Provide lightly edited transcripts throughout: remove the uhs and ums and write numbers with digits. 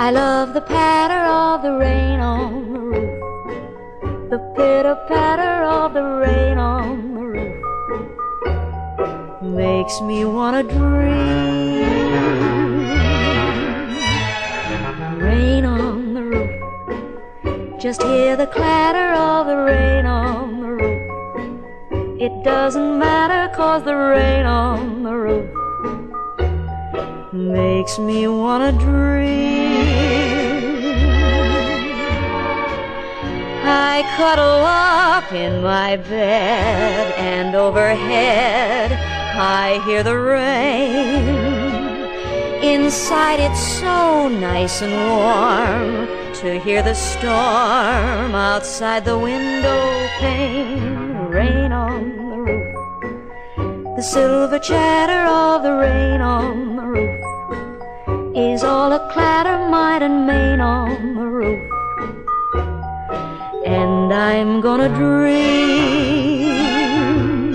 I love the patter of the rain on the roof, the pitter-patter of the rain on the roof makes me wanna dream. Rain on the roof, just hear the clatter of the rain on the roof. It doesn't matter 'cause the rain on the roof makes me wanna dream. I cuddle up in my bed, and overhead I hear the rain. Inside it's so nice and warm to hear the storm outside the window pane. Rain on the roof, the silver chatter of the rain on the roof is all a clatter, might and main on the roof. And I'm gonna dream.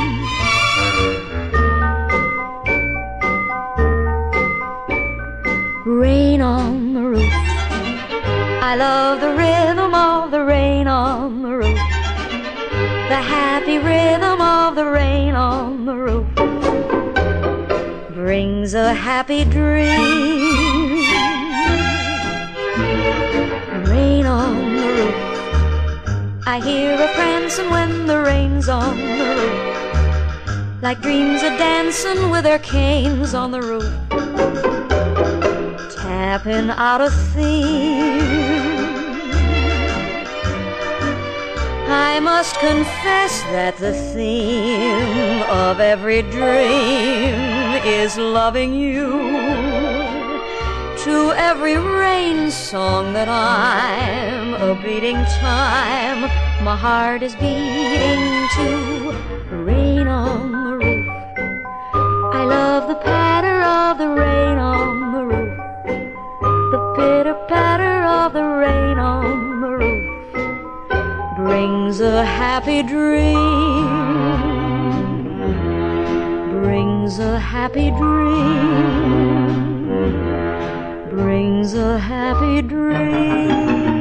Rain on the roof, I love the rhythm of the rain on the roof, the happy rhythm of the rain on the roof brings a happy dream. Rain on the roof, I hear a prancing when the rain's on the roof, like dreams a dancing with their canes on the roof, tapping out a theme. I must confess that the theme of every dream is loving you. To every rain song that I'm a beating time, my heart is beating to. Rain on the roof, I love the patter of the rain on the roof, the pitter-patter of the rain on the roof brings a happy dream, brings a happy dream, brings a happy dream.